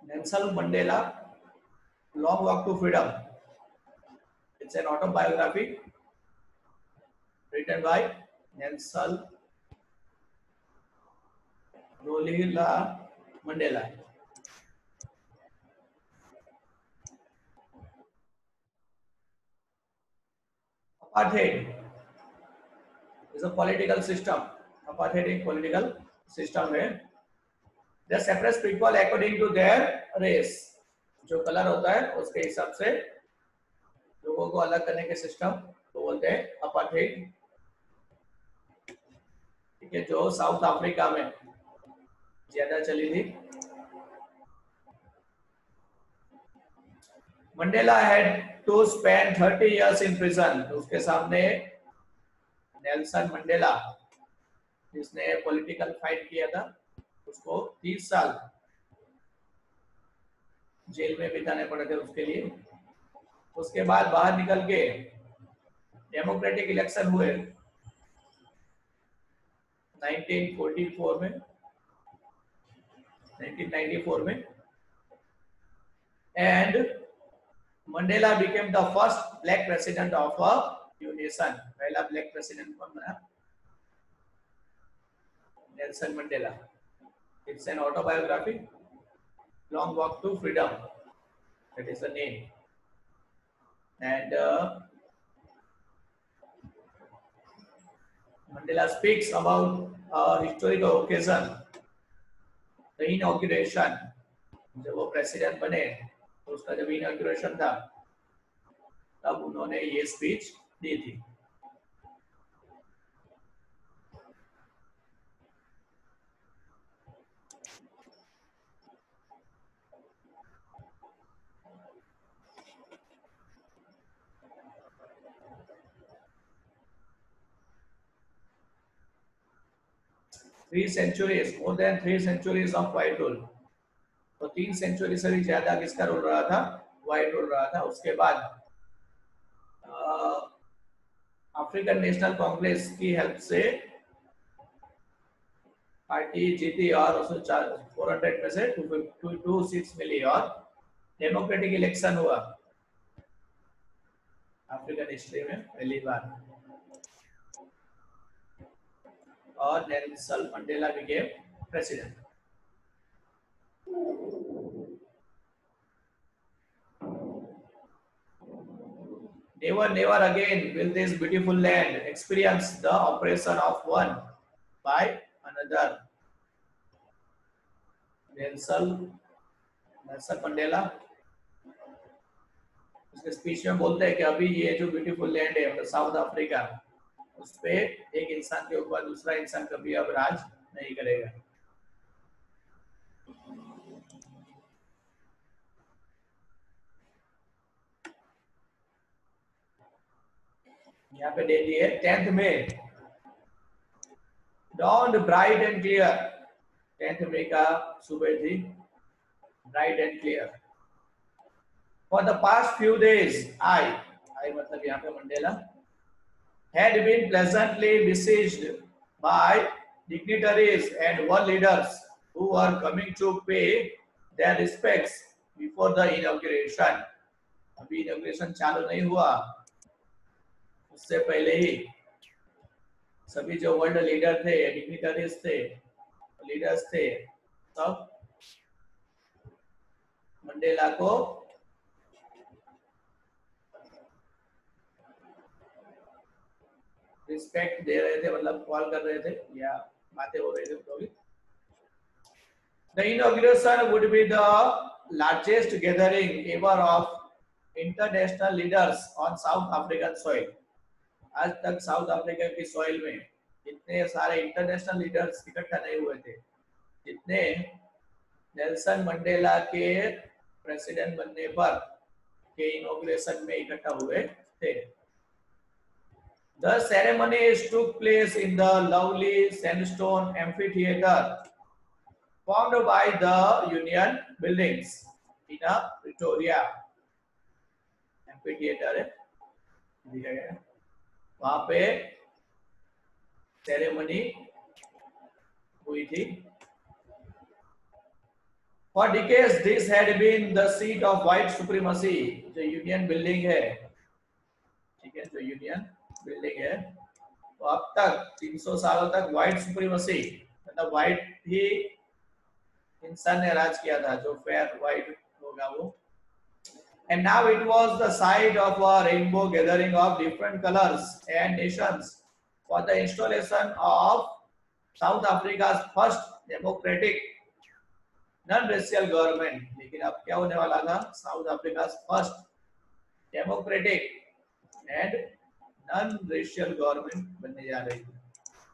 Nelson Mandela, Long Walk to Freedom. It's an autobiography written by Nelson Rolihlahla Mandela. Apartheid is a political system. Apartheid एक political system है. They separate people according to their race. जो colour होता है उसके हिसाब से लोगों को अलग करने के सिस्टम तो बोलते हैं अपार्थाइड. ठीक है, जो साउथ अफ्रीका में ज्यादा चली थी. Mandela had to spend 30 years in prison. तो उसके सामने नेल्सन मंडेला जिसने पॉलिटिकल फाइट किया था उसको 30 साल जेल में बिताने पड़े थे उसके लिए. उसके बाद बाहर निकल के डेमोक्रेटिक इलेक्शन हुए 1994 में 1994 में and Mandela became the first black president of a new nation. पहला ब्लैक प्रेसिडेंट कौन बना? Nelson Mandela. It's an autobiography, long walk to freedom, that is the name. And Mandela speaks about a historical occasion, the inauguration. जब वो president बने तो उसका जब inauguration था तब उन्होंने ये स्पीच दी थी. more than 3 centuries of white rule. तो 3 सेंचुरी से भी ज्यादा किसका रोल रहा था? व्हाइट रोल रहा था. उसके बाद अफ्रीकन नेशनल कांग्रेस की हेल्प से पार्टी जीती और उसमें 400 में से 226 मिली और डेमोक्रेटिक इलेक्शन हुआ अफ्रीकन हिस्ट्री में पहली बार और Nelson Mandela became president. Never again will this beautiful land experience the oppression of one by another. Nelson Mandela उसके स्पीच में बोलते हैं कि अभी ये जो ब्यूटीफुल लैंड है मतलब साउथ अफ्रीका उस पे एक इंसान के ऊपर दूसरा इंसान कभी अब राज नहीं करेगा. यहाँ पे दे दी है 10th में dawned bright and clear. 10th मई का सुबह थी bright and clear. For the past few days I मतलब यहाँ पे Mandela had been pleasantly besieged by dignitaries and world leaders who were coming to pay their respects before the inauguration. अभी inauguration चालू नहीं हुआ उससे पहले ही सभी जो वर्ल्ड लीडर थे, डिग्निटरीज थे, लीडर्स थे, सब मंडेला को रिस्पेक्ट दे रहे थे, मतलब कॉल कर रहे थे या बातें हो रही थी. तो भी The inauguration would be the largest gathering ever of international leaders on South African soil. आज तक साउथ अफ्रीका की सॉइल में इतने सारे इंटरनेशनल लीडर्स इकट्ठा नहीं हुए थे जितने नेल्सन मंडेला के प्रेसिडेंट बनने पर के इनॉग्रेशन में इकट्ठा हुए थे. The ceremonies took place in the lovely sandstone amphitheater formed by the Union buildings in Pretoria. Amphitheater है, दिया गया है. वहां पे सेरेमनी हुई थी For decades, this had been the seat of white supremacy. जो यूनियन बिल्डिंग है, ठीक है, जो यूनियन बिल्डिंग है, तो अब तक 300 सालों तक व्हाइट सुप्रीमसी, मतलब व्हाइट ही इंसान ने राज किया था, जो फेयर व्हाइट होगा वो. And now it was the site of a rainbow gathering of different colors and nations for the installation of South Africa's first democratic non-racial government. लेकिन अब क्या होने वाला था? South Africa's first democratic and non-racial government बनने जा रही थी.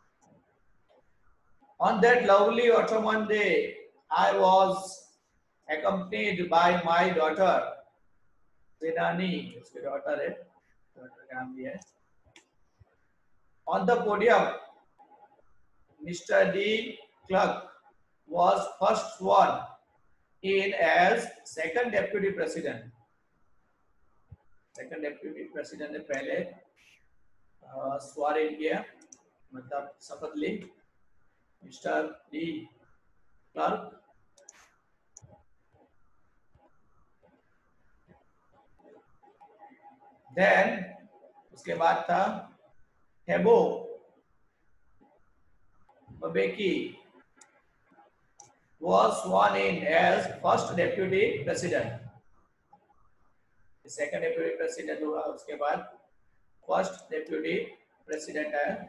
On that lovely autumn day, I was accompanied by my daughter. Zenani, उसकी daughter है, daughter का नाम दिया है. On the podium, Mr. D. Clark was first sworn in as second deputy president. Second deputy president ने पहले sworn in किया, मतलब शपथ ली. Mr. D. Clark. Then उसके बाद था Thabo Mbeki was sworn in as first deputy president. Second deputy president हुआ, उसके बाद first deputy president है.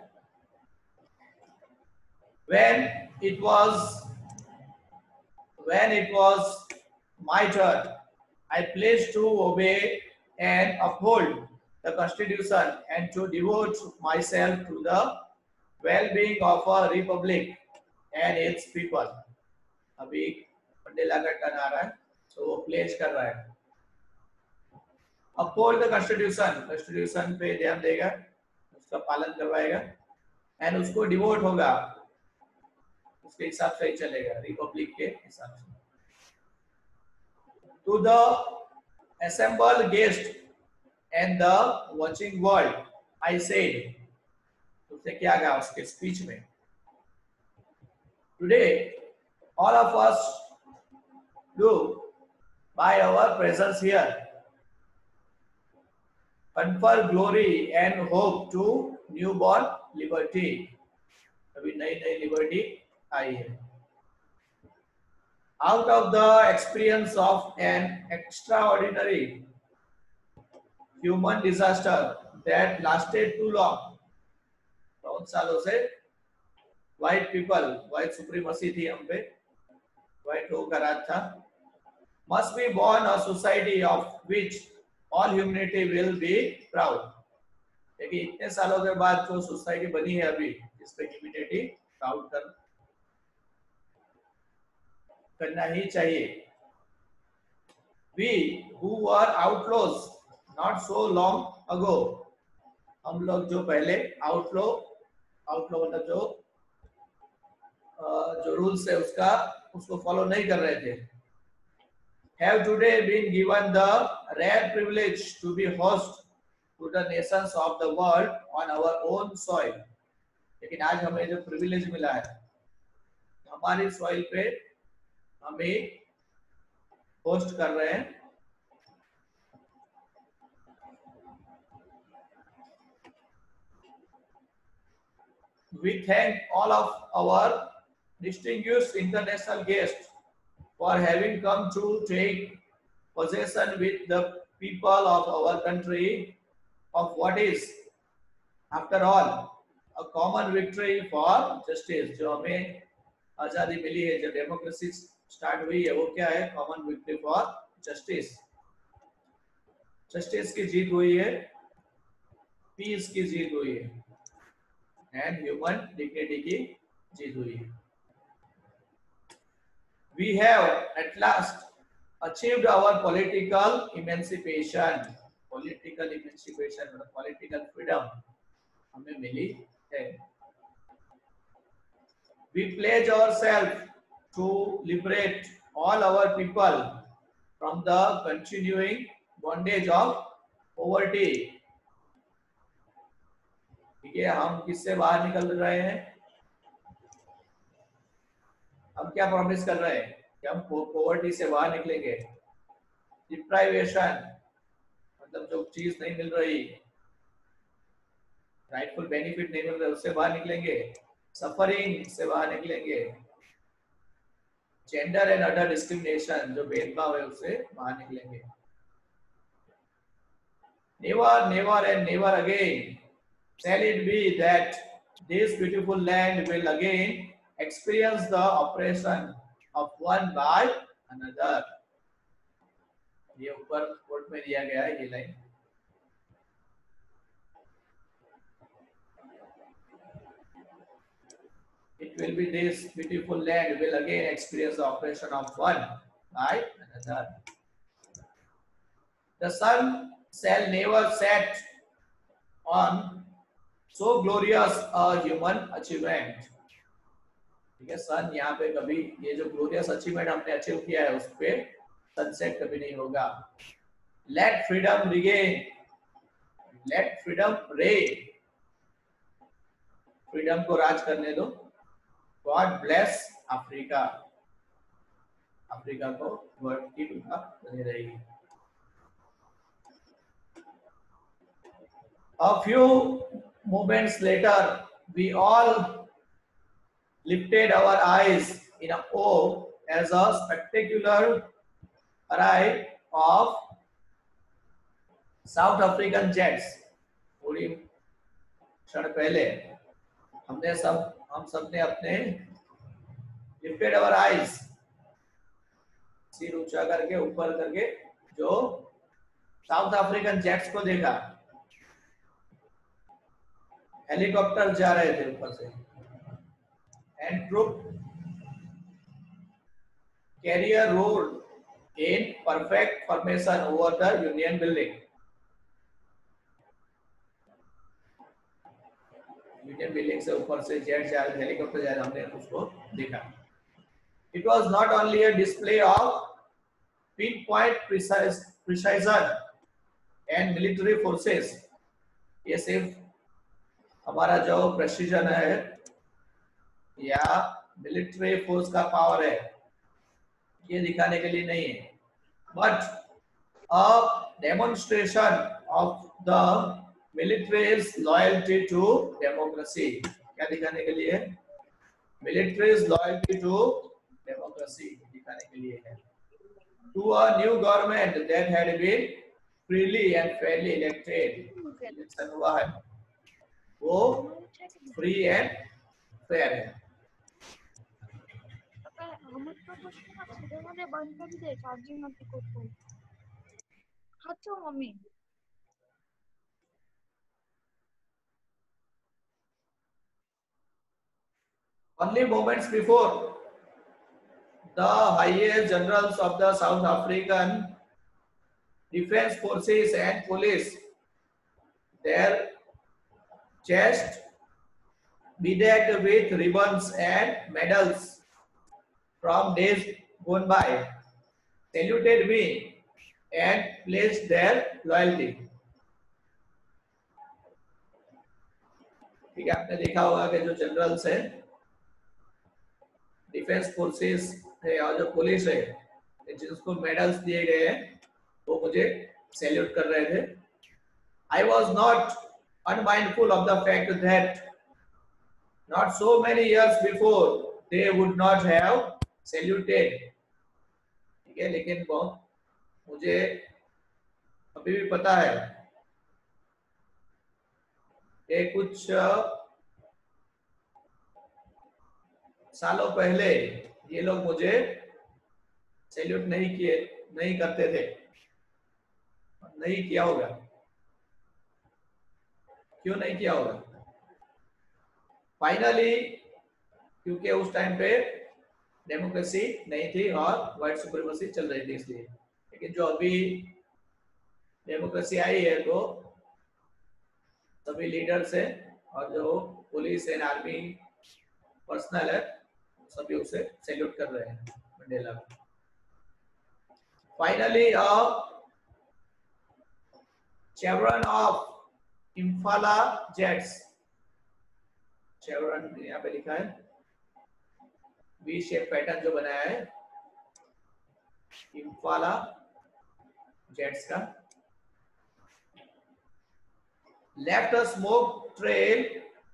When it was my turn, I pledged to obey and uphold the Constitution and to devote myself to the well-being of a republic and its people. अभी Mandela का turn आ रहा है, तो वो pledge कर रहा है. Uphold the Constitution, Constitution पे ध्यान देगा, उसका पालन करवाएगा, and उसको डिवोट होगा, उसके हिसाब से ही चलेगा, रिपब्लिक के हिसाब से. To the assembled guest and the watching world, I said, उसने क्या कहा उसके स्पीच में? Today, all of us do, by our presence here, confer glory and hope to newborn liberty. अभी नई नई लिबर्टी आई है. Out of the experience of an extraordinary human disaster that lasted too long, बहुत सालों से white people, white supremacy थी हम पे, white लोगों का राज था, must be born a society of which all humanity will be proud. लेकिन इतने सालों के बाद जो सोसाइटी बनी है अभी, इस पे ह्यूमैनिटी प्राउड करना ही चाहिए. We who were outlaws not so long ago, हम लोग जो पहले outlaw मतलब जो रूल्स है उसको फॉलो नहीं कर रहे थे, have today been given the rare privilege to be host to the nations of the world on our own soil. लेकिन आज हमें जो प्रिविलेज मिला है, हमारी सॉइल पे हमें होस्ट कर रहे हैं. We thank all of our distinguished international guests for having come to take possession with the people of our country of what is, after all, a common victory for justice. जो हमें आजादी मिली है, जो democracy start हुई है, वो क्या है? Common victory for justice. Justice की जीत हुई है, पीस की जीत हुई है, एंड ह्यूमन डिग्निटी की जीत हुई है. We have at last achieved our political emancipation. Political emancipation मतलब political freedom हमें मिली है. We pledge ourselves to liberate all our people from the continuing bondage of poverty. ठीक है, हम किससे बाहर निकल रहे हैं? हम क्या प्रॉमिस कर रहे हैं? कि हम पॉवर्टी से बाहर निकलेंगे, डिप्राइवेशन मतलब जो चीज नहीं मिल रही, राइटफुल बेनिफिट नहीं मिल रहा उससे बाहर निकलेंगे, सफरिंग से बाहर निकलेंगे, जेंडर एंड अदर डिस्क्रिमिनेशन जो भेदभाव है उससे बाहर निकलेंगे। Never never and never again shall it be that this beautiful land will again experience the oppression of one by another। ये ऊपर कोर्ट में दिया गया है ये line. It will be this beautiful land will again experience the oppression of one by another। The sun shall never set on so glorious a human achievement। ठीक है, सन यहाँ पे कभी ये जो ग्लोरियस अचीवमेंट हमने अचीव किया है उस पे सनसेट कभी नहीं होगा। Let freedom regain, let freedom reign, freedom को राज करने दो। गॉड ब्लेस अफ्रीका, अफ्रीका को वर्ल्ड की दुआ बनी रहेगी। A few moments later, we all lifted our eyes in awe as a spectacular arrival of South African jets। थोड़ी क्षण पहले हम सब ने अपने lifted our eyes, सिर ऊंचा करके ऊपर करके जो साउथ अफ्रीकन जेट्स को देखा, हेलीकॉप्टर जा रहे थे ऊपर से, and troop carrier rode in perfect formation over the union building. Union building से ऊपर से जेट जा रहे, हेलीकॉप्टर जा रहे, हमने उसको देखा। It was not only a display of pinpoint precision and military forces। ये सिर्फ हमारा जो प्रेसिजन है या मिलिट्री फोर्स का पावर है ये दिखाने के लिए नहीं है, but a demonstration of the military's loyalty to democracy. क्या दिखाने के लिए? मिलिट्रीज लॉयल्टी टू डेमोक्रेसी दिखाने के लिए है। To a new government that had been freely and fairly elected. Election हुआ है वो फ्री एंड फेयर है। मम्मी Only moments before, the highest generals of the South African Defence Forces and Police, their chest bedecked with ribbons and medals from days gone by, saluted me and pledged their loyalty। ठीक है, आपने देखा होगा कि जो generals है, defence forces है और जो पुलिस है, जिसको मेडल्स दिए गए हैं वो मुझे सैल्यूट कर रहे थे। I was not unmindful of the fact that not so many years before they would not have saluted। ठीक है, लेकिन बहुत मुझे अभी भी पता है कि कुछ सालों पहले ये लोग मुझे सैल्यूट नहीं करते थे, नहीं किया होगा। क्यों नहीं किया होगा? फाइनली क्योंकि उस टाइम पे डेमोक्रेसी नहीं थी और व्हाइट सुप्रीमेसी चल रही थी इसलिए। लेकिन जो अभी डेमोक्रेसी आई है तो सभी लीडर्स हैं और जो पुलिस एंड आर्मी पर्सनल है सभी उसे सैल्यूट कर रहे हैं मंडेला को। Finally chevron of Impala jets, chevron यहाँ पे लिखा है, वी शेप पैटर्न जो बनाया है इम्फाला जेट्स का। Left a smoke trail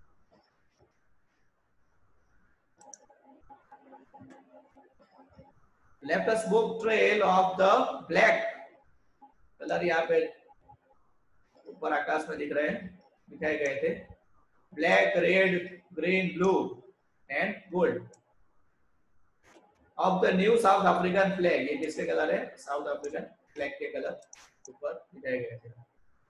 of the black colour, यहाँ पे ऊपर आकाश में दिख रहे हैं, दिखाए गए थे, black, red, green, blue and gold of the new South African flag. ये किसके कलर है? साउथ अफ्रीकन फ्लैग के कलर ऊपर दिखाए गए थे।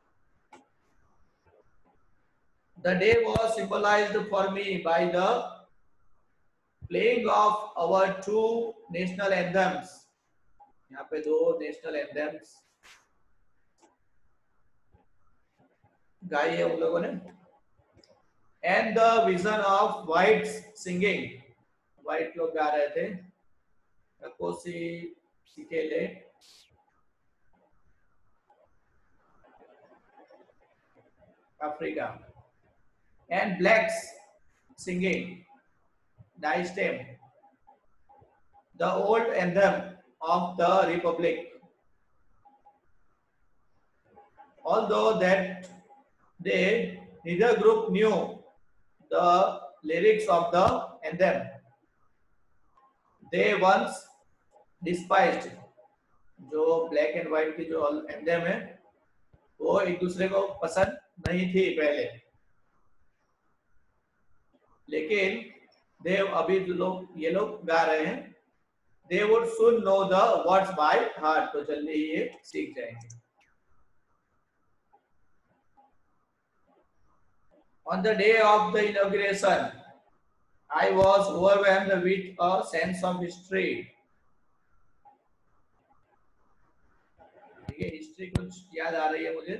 The day was symbolized for me by the playing of our two national anthems। यहाँ पे दो नेशनल एंथेम्स गाई है उन लोगों ने। And the vision of whites singing, white लोग गा रहे थे, Nkosi Sikelele Africa, and blacks singing Die Stem the old anthem of the republic। Although that day neither group knew the lyrics of the anthem, they once despised। जो black and white की जो anthem है वो एक दूसरे को पसंद नहीं थी पहले, लेकिन देव अभी जो लोग ये लोग गा रहे हैं, they would soon know the words by heart, तो जल्दी ही ये सीख जाएंगे। On the day of the inauguration, I was overwhelmed with a sense of history। ये हिस्ट्री कुछ याद आ रही है मुझे।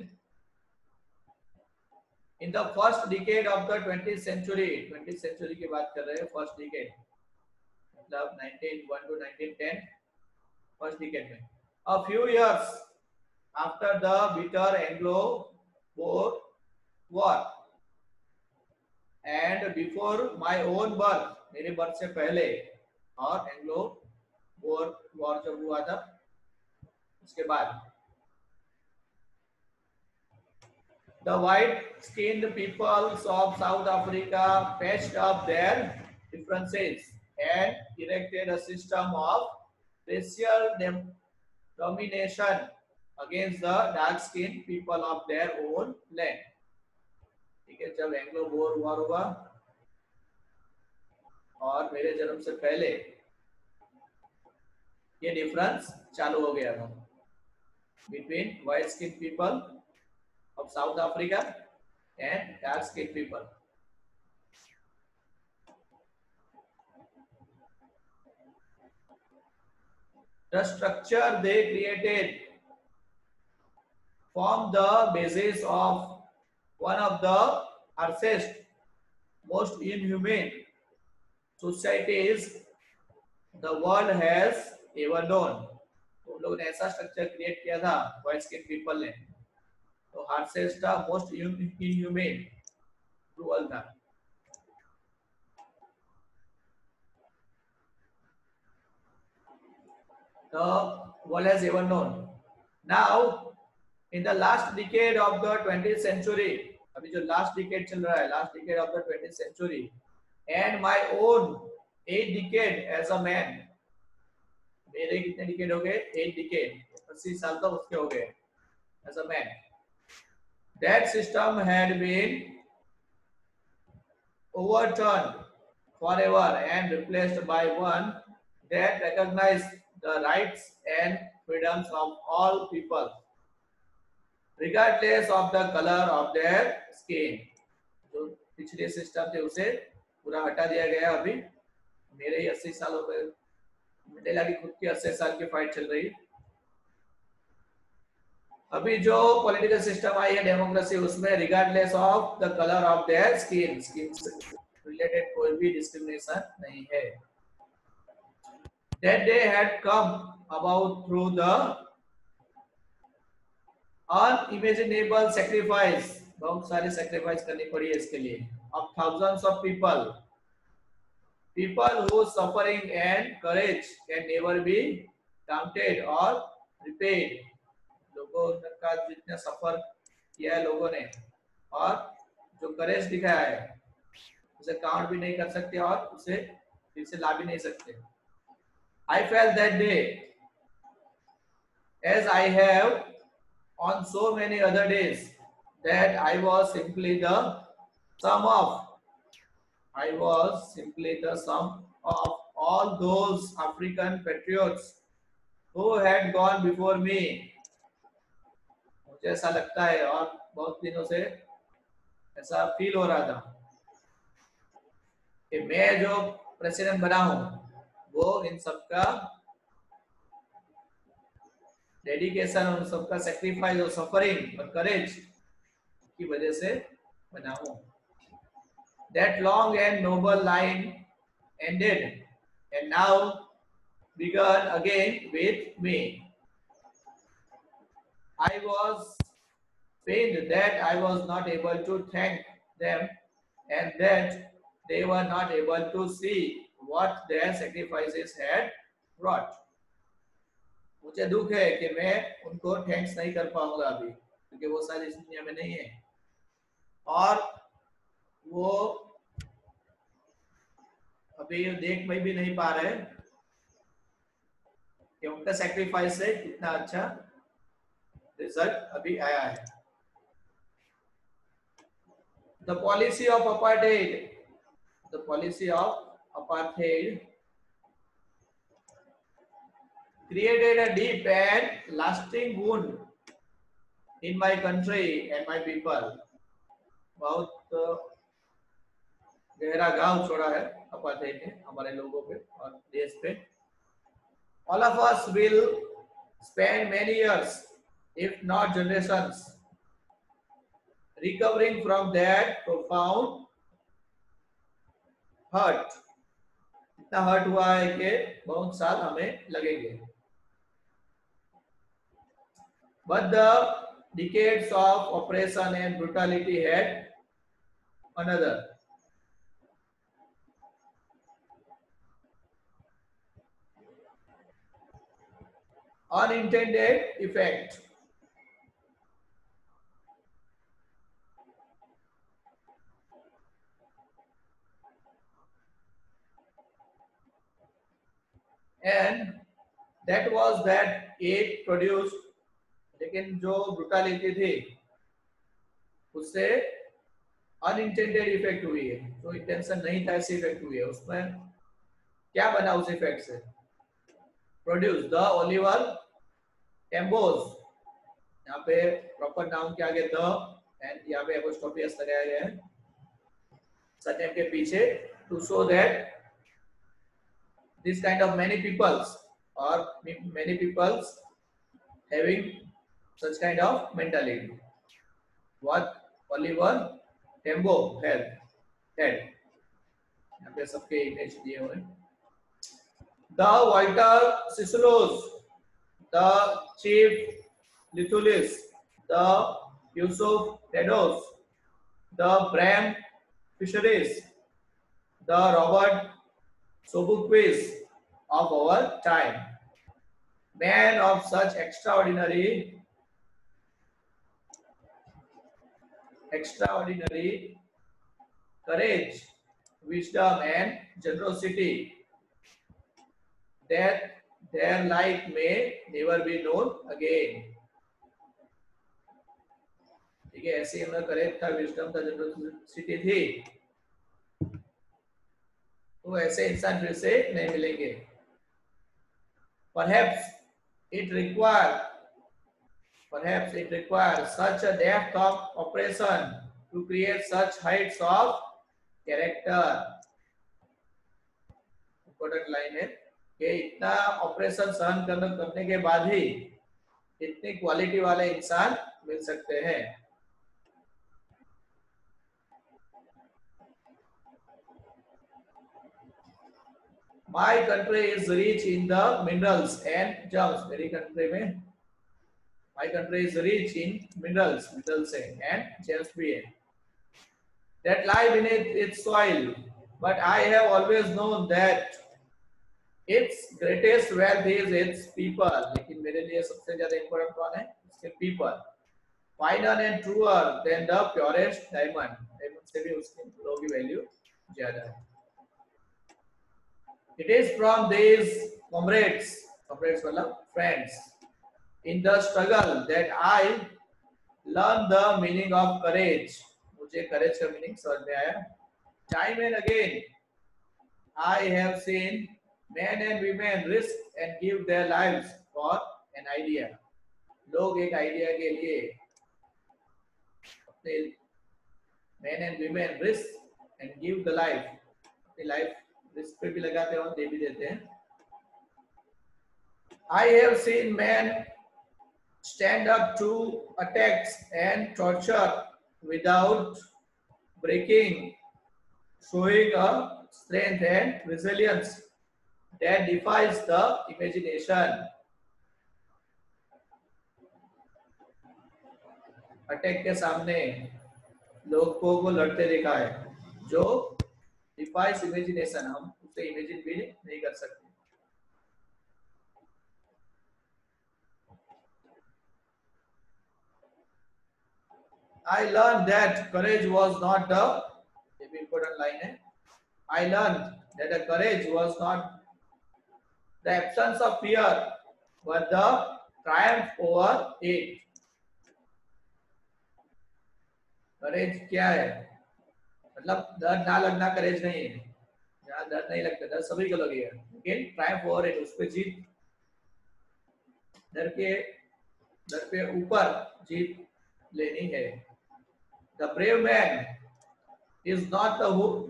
In the first decade of the 20th century, 20th century की बात कर रहे हैं, फर्स्ट डिकेड मतलब 1901 to 1910, फर्स्ट डिकेड में। A few years after the bitter Anglo-Boer war and before my own birth, मेरे बर्थ से पहले और एंग्लो बोर वॉर जब हुआ था उसके बाद, the white-skinned peoples of South Africa patched up their differences and erected a system of racial domination against the dark-skinned people of their own land। ठीक है, जब एंग्लो बोर वॉर हुआ और मेरे जन्म से पहले ये डिफरेंस चालू हो गया था between white skin people of South Africa and dark skin people. The structure they created formed the basis of one of the harshest, most inhumane societies the world has ever known। तो उन लोगों ने ऐसा structure create किया था white skin people ने, तो harshest था, मोस्ट इनह्यूमेन, क्रूअल था। The world has ever known। Now in the last decade of the 20th century, अभी जो लास्ट डिकेड चल रहा है, last decade of the 20th century, and my own 8 decade as a man, मेरे कितने decade हो गए? 8 डिकेड, 80 साल तक उसके हो गए as a man। That system had been overturned forever and replaced by one that recognized the rights and freedoms of all people regardless of the color of their skin। जो पिछले system थे उसे पूरा हटा दिया गया। अभी मेरे ही 80 साल हो गए, मंडेला की खुद की 80 साल की फाइट चल रही। अभी जो पॉलिटिकल सिस्टम आई है डेमोक्रेसी, उसमें regardless of the colour of their skin, skin से रिलेटेड कोई भी डिस्क्रिमिनेशन नहीं है। That day had come about through the unimaginable sacrifice, बहुत सारे sacrifice करनी पड़ी है इसके लिए, of thousands of people whose suffering and courage can never be counted और रिपेड, लोगों का जितना सफर किया है लोगों ने और जो करेज दिखाया है उसे काउंट भी नहीं कर सकते और उसे फिर से ला भी नहीं सकते. I felt that day, as I have on so many other days, that sum of I was simply the sum of all those African patriots who had gone before me. मुझे ऐसा लगता है और बहुत दिनों से ऐसा फील हो रहा था कि मैं जो प्रेसिडेंट बना हूं वो इन सबका डेडिकेशन और सबका सेक्रीफाइस और सफरिंग और करेज की वजह से बना हूं. That long and noble line ended and now begun again with me. I was pained that I was not able to thank them and that they were not able to see what their sacrifices had brought. मुझे दुख है कि मैं उनको thanks नहीं कर पाऊंगा अभी क्योंकि वो शायद इस दुनिया में नहीं है और वो अभी देख भी नहीं पा रहे कि उनका सैक्रिफाइस से कितना अच्छा रिजल्ट अभी आया है. The policy of apartheid created a deep and lasting wound in my country and my people. बहुत गहरा घाव छोड़ा है अपार्थाइड ने हमारे लोगों पे और देश पे. All of us will spend many years, if not generations, recovering from that profound hurt. इतना हर्ट हुआ है कि बहुत साल हमें लगेंगे. But the decades of oppression and brutality had another. Unintended effect. And that was that it produced, लेकिन जो ब्रुटलिटी थी उससे अनइंटेंडेड इफेक्ट हुई है, जो इंटेंशन नहीं था ऐसे इफेक्ट हुई है. उसमें क्या बना उस इफेक्ट से? प्रोड्यूस द ओलिवर टेम्बोज, यहाँ पे प्रॉपर नाउन के आगे द एंड यहाँ पे एपोस्ट्रोफी एस लगाया गया है सरनेम के पीछे, to show that this kind of many peoples having such kind of mentality. What Oliver Tambo had. यहाँ पे सबके इमेज दिए हुए. The Walter Sissos, the Chief Lithulis, the Yusuf Tedos, the Bram Fisheries, the Robert Sobuquist of our time, man of such extraordinary courage, wisdom and generosity that their like may never be known again. ठीक है, ऐसे उनका करेज था, wisdom था, generosity थी, तो ऐसे इंसान फिर से नहीं मिलेंगे. Perhaps it requires such a depth of oppression to create such heights of character. Important line है कि इतना ऑपरेशन सहन करने के बाद ही इतनी क्वालिटी वाले इंसान मिल सकते हैं. My country is rich in the minerals and gems. मेरी कंट्री में My country is rich in minerals and gems भी है that lie beneath its soil. But I have always known that Its greatest wealth is its people. लेकिन मेरे लिए सबसे ज्यादा important कौन है? इसके people. Finer and truer than the purest diamond. Diamond से भी उसकी लोगों की वैल्यू ज्यादा है. It is from these comrades, comrades मतलब friends, in the struggle that I learn the meaning of courage. मुझे courage का meaning समझ में आया. Time and again, I have seen men and women risk and give their lives for an idea. लोग एक idea के लिए अपने men and women risk and give the life, अपनी लाइफ रिस्क पे भी लगाते हैं और दे भी देते हैं. I have seen men stand up to attacks and torture without breaking, showing a strength and resilience that defies the imagination. Attack के सामने लोगों को लड़ते देखा है जो डिफाइस इमेजिनेशन, हम उसे इमेजिन भी नहीं कर सकते. I learned that courage was not the, ये भी important line है. I learned that the courage was not the absence of fear, but the triumph over it. करेज क्या है? मतलब डर ना लगना करेज नहीं है. जहाँ डर नहीं लगता, डर सभी को लगेगा, लेकिन ट्रायम्फ ओवर इट, उस पे जीत, डर पे ऊपर जीत लेनी है. The brave man is not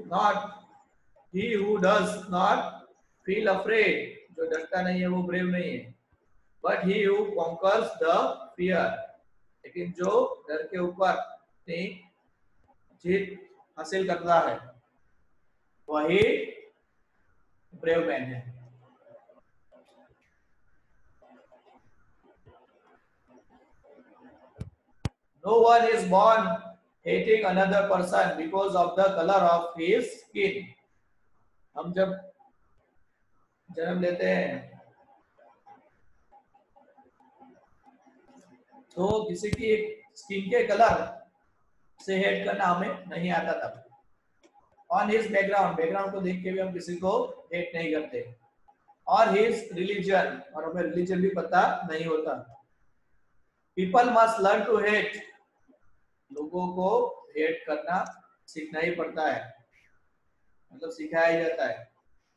he who does not feel afraid. जो डरता नहीं है वो ब्रेव नहीं है. But he who conquers the fear. लेकिन जो डर के ऊपर अपनी जीत हासिल करता है वही ब्रेव मैन है. No one is born hating another person because of the color of his skin. हम जब जन्म लेते हैं तो किसी की स्किन के कलर से हेट करना हमें नहीं आता था. ऑन हिज बैकग्राउंड को देख के भी हम किसी को हेट नहीं करते. और हिज रिलीजन, और हमें रिलीजन भी पता नहीं होता. People must learn to hate. लोगों को हेट करना सीखना ही पड़ता है, मतलब सिखाया ही जाता है.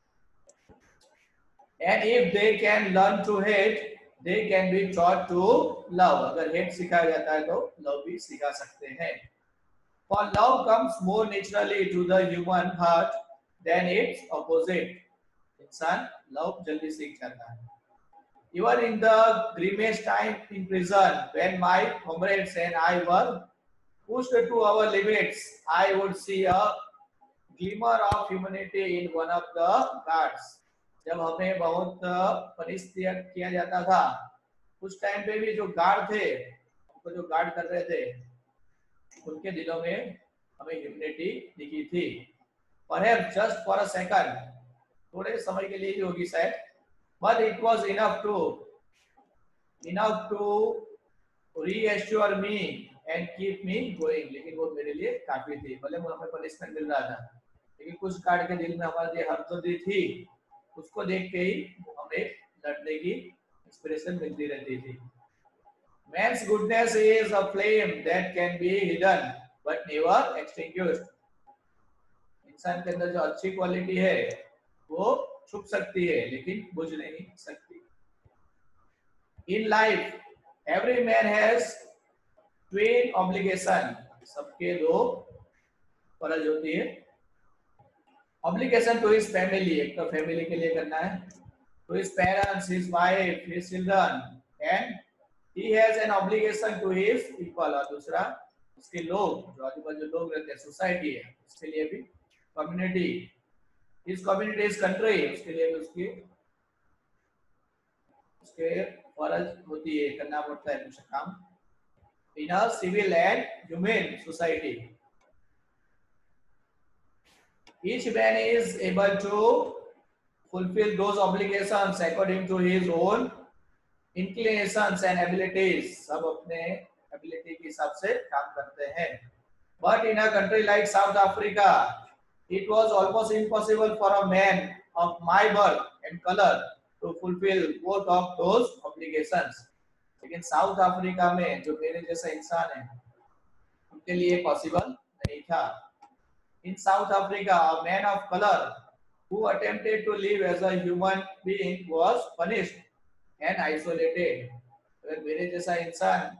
And if they can learn to hate, they can be taught to love. अगर हेट सिखाया जाता है तो लव भी सिखा सकते हैं. For love comes more naturally to the human heart than its opposite. इंसान लव जल्दी सीख जाता है. Even in the grimmest time in prison, when my comrades and I were pushed to our limits, I would see a glimmer of humanity in one of the guards. जब हमें बहुत punish किया जाता था, उस टाइम पे भी जो गार्ड थे, हमको जो गार्ड कर रहे थे, उनके दिलों में हमें ह्यूमैनिटी दिखी थी. Perhaps just for a second, थोड़े समय के लिए ही होगी शायद, but it was enough to reassure me and keep me going. लेकिन वो मेरे लिए काफी थी. भले हमें पनिशमेंट मिल रहा था, लेकिन कुछ गार्ड के दिल में हमारे लिए हमदर्दी थी. उसको देख के ही हमें लड़ने की इंस्पिरेशन मिलती रहती थी. Man's goodness is a flame that can be hidden but never extinguished. इंसान के अंदर जो अच्छी क्वालिटी है वो छुप सकती है लेकिन बुझ नहीं सकती. In life, every man has twin obligation. सबके दो फर्ज होती है. Obligation to his family, एक तो फैमिली के लिए करना है, to his parents, his wife, his children, and he has an obligation to his people. और दूसरा उसके लोग, जो आजू-बाजू लोग रहते हैं, सोसाइटी है, उसके लिए भी community, his community is country, उसके लिए भी उसके फर्ज होती है, करना पड़ता है कुछ काम. In a civil and humane society, each man is able to fulfill those obligations according to his own inclinations and abilities. सब अपने ability के हिसाब से काम करते हैं. But in a country like South Africa, it was almost impossible for a man of my birth and color to fulfill both of those obligations. लेकिन South Africa में जो मेरे जैसा इंसान है उनके लिए पॉसिबल नहीं था. In South Africa, a man of color who attempted to live as a human being was punished and isolated. अगर मेरे जैसा इंसान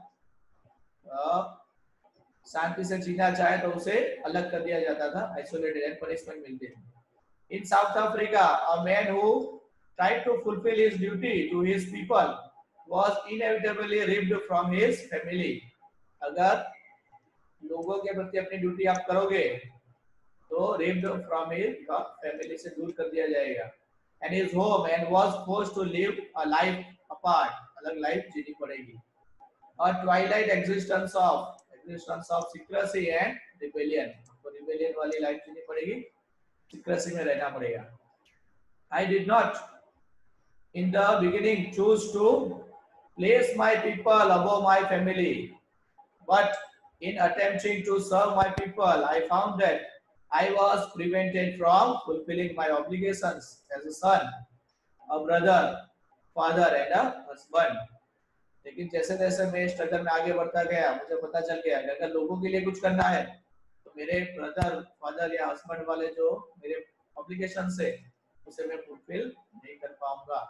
शांति से जीना चाहे तो उसे अलग कर दिया जाता था, isolated and punishment मिलती थी. In South Africa, a man who tried to fulfill his duty to his people was inevitably ripped from his family. अगर लोगों के प्रति अपनी ड्यूटी आप करोगे तो ripped from his family से दूर कर दिया जाएगा. And his home and was forced to live a life apart. अलग लाइफ जीनी पड़ेगी. A twilight existence of secrecy and rebellion. तो rebellion वाली लाइफ जीनी पड़ेगी, secrecy में रहना पड़ेगा. I did not in the beginning choose to place my people above my family, but in attempting to serve my people, I found that I was prevented from fulfilling my obligations as a son, a brother, father, and a husband. लेकिन जैसे जैसे मैं struggle में आगे बढ़ता गया, मुझे पता चल गया कि अगर लोगों के लिए कुछ करना है तो मेरे ब्रदर, फादर या हस्बैंड वाले जो मेरे ऑब्लिगेशंस है उसे मैं फुलफिल नहीं कर पाऊंगा.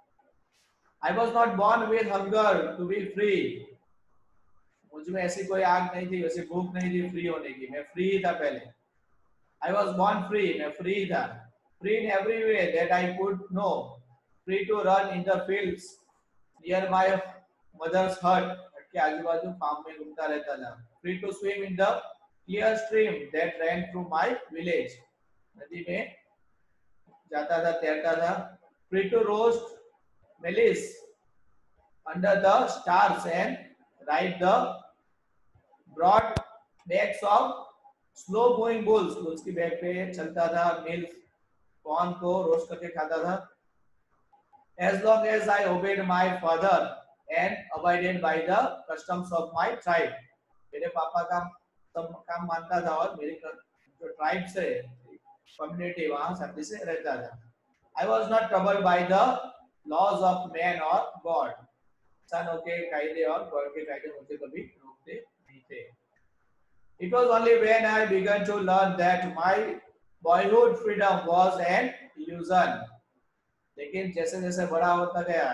I was not born with hunger to be free. मुझ में ऐसी कोई आग नहीं थी, वैसी भूख नहीं थी फ्री होने की. मैं फ्री था पहले. I was born free. मैं फ्री था. Free in every way that I could know. Free to run in the fields near my mother's hut. के आजू बाजू फार्म में घूमता रहता था. Free to swim in the clear stream that ran through my village. नदी में जाता था, तैरता था. Free to roast maize under the stars and ride the broad backs of slow moving bulls. bulls की बैक पे चलता था. मिल्क कॉर्न को रोस्ट करके खाता था. As long as I obeyed my father and abided by the customs of my tribe. मेरे पापा का सब काम मानता था और मेरी जो ट्राइब से कम्युनिटी वहां शांति से रहता था. I was not troubled by the laws of man or God. इंसानों के कायदे और गॉड के कायदे मुझे कभी रोकते नहीं थे. It was only when I began to learn that my boyhood freedom was an illusion. लेकिन जैसे जैसे बड़ा होता गया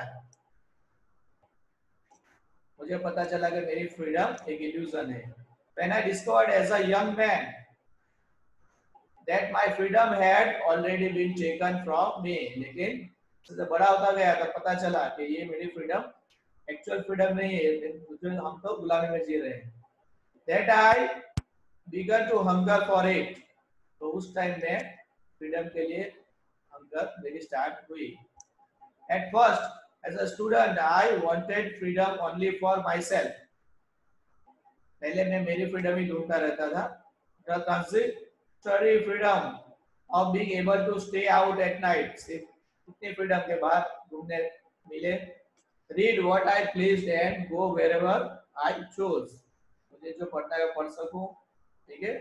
मुझे पता चला कि मेरी फ्रीडम एक इल्यूजन है. When I discovered as a young man that my freedom had already been taken from me. लेकिन जैसे बड़ा होता गया तब पता चला कि ये मेरी फ्रीडम एक्चुअल फ्रीडम नहीं है, जो हम तो गुलामी में जी रहे हैं. That I began to hunger for it. तो उस टाइम में फ्रीडम के लिए हंगर मेरी स्टार्ट हुई. At first, as a student, I wanted freedom only for myself. पहले मैं मेरी फ्रीडम ही ढूंढता रहता था. The transitory freedom of being able to stay out at night. सिर्फ इतनी फ्रीडम के बाद घूमने मिले. Read what I pleased and go wherever I chose. मुझे जो पढ़ना है पढ़ सकूं. ठीक है.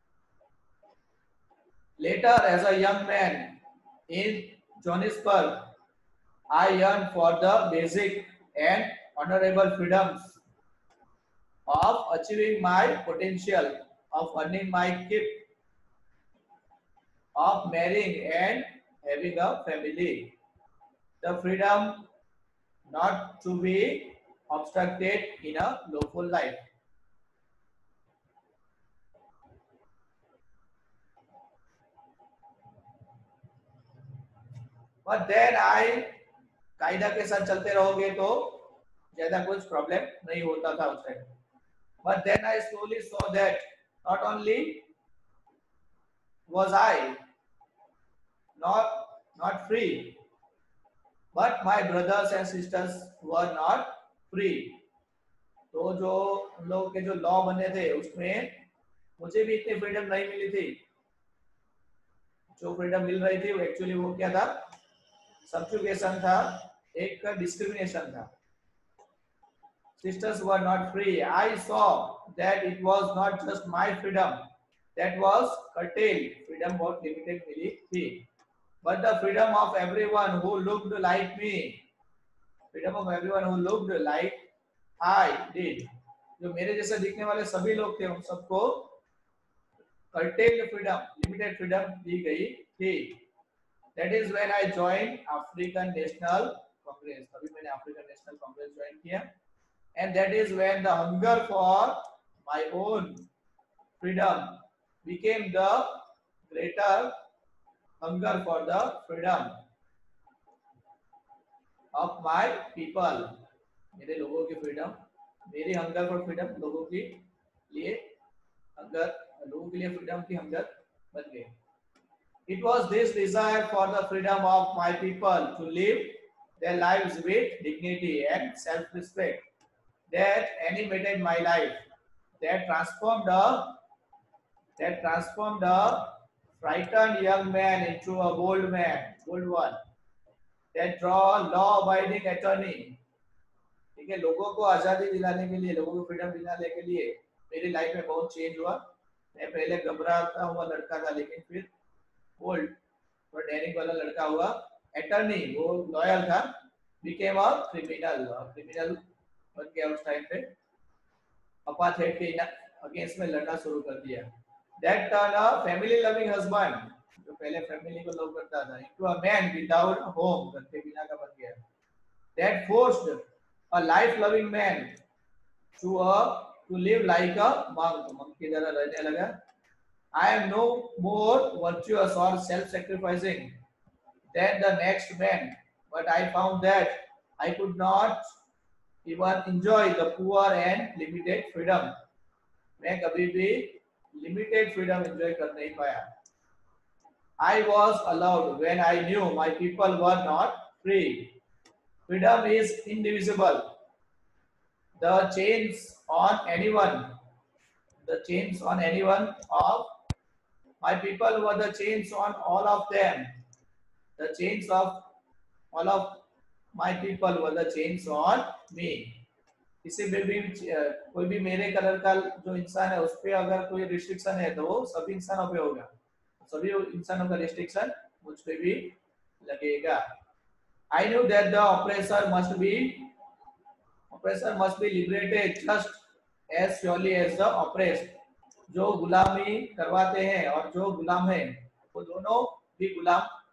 Later, as a young man in Johannesburg, I yearned for the basic and honorable freedoms of achieving my potential, of earning my keep, of marrying and having a family. The freedom not to be obstructed in a lawful life. But then I कायदा के साथ चलते रहोगे तो ज्यादा कुछ problem नहीं होता था उस time. But then I slowly saw that not only was I not free, but my brothers and sisters were not free. तो जो उन लोगों के जो लॉ बने थे उसमें मुझे भी इतनी फ्रीडम नहीं मिली थी. जो फ्रीडम मिल रही थी वो एक्चुअली वो क्या था, सब्जुगेशन था, एक डिस्क्रिमिनेशन था. Sisters were not free. I saw that it was not just my freedom that was curtailed. Freedom बहुत limited मिली थी. But the freedom of everyone who looked like me. Freedom of everyone who looked like I did. जो मेरे जैसे दिखने वाले सभी लोग थे, उन सबको curtailed freedom, limited freedom दी गई थी. That is when I joined African National Congress. तभी मैंने African National Congress join किया. And that is when the hunger for my own freedom became the greater hunger for the freedom of my people. मेरे लोगों की freedom, मेरी hunger for freedom लोगों के लिए hunger, लोगों के लिए freedom की hunger बन गई. It was this desire for the freedom of my people to live their lives with dignity and self-respect that animated my life, that transformed a frightened young man into a bold man, bold one, that draw law-abiding attorney. ठीक है, लोगों को आजादी दिलाने के लिए, लोगों को फ्रीडम दिलाने के लिए मेरी लाइफ में बहुत चेंज हुआ. मैं पहले घबराता हुआ लड़का था, लेकिन फिर बोल्ड और डेयरिंग वाला लड़का हुआ. अटर्नी, वो लॉयल था. बिकेम अ क्रिमिनल, क्रिमिनल बन गया उस टाइम पे. अपार्थाइड के अगेंस्ट में लड़ना शुरू कर दिया. That turn a family loving husband, जो पहले फैमिली को लव करता था, into a man without home, घर के बिना का बन गया. That forced a life loving man to live like a monk की तरह रहने लगा. I am no more virtuous or self-sacrificing than the next man, but I found that I could not even enjoy the poor and limited freedom. मैं कभी भी limited freedom enjoy कर नहीं पाया. I was allowed when I knew my people were not free. Freedom is indivisible. The chains on anyone of my people were the chains on all of them. The chains of all of my people were the chains on me. किसी पे भी कोई भी मेरे colour का जो इंसान है उस पे अगर कोई रिस्ट्रिक्शन है तो वो सभी इंसानों पे होगा. सभी इंसानों का रिस्ट्रिक्शन मुझ पे भी लगेगा. I knew that the oppressor must be liberated just as surely as the oppressed. जो गुलामी करवाते हैं और जो गुलाम है वो दोनों भी गुलाम